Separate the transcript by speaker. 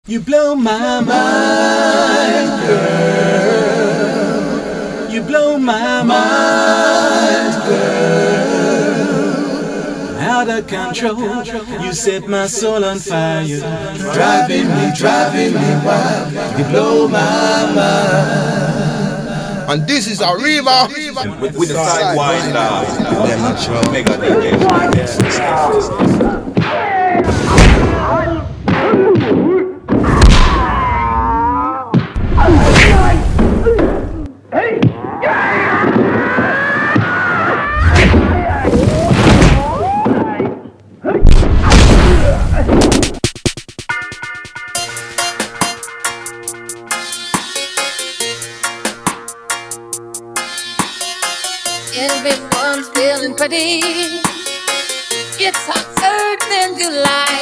Speaker 1: You blow my mind, girl. You blow my mind, girl. Out of control, you set my soul on fire. Driving me wild. You blow my mind.
Speaker 2: And this is a river
Speaker 3: with the Sidewinder. Mega DJ.
Speaker 4: Everyone's feeling pretty. It's hot certain in July.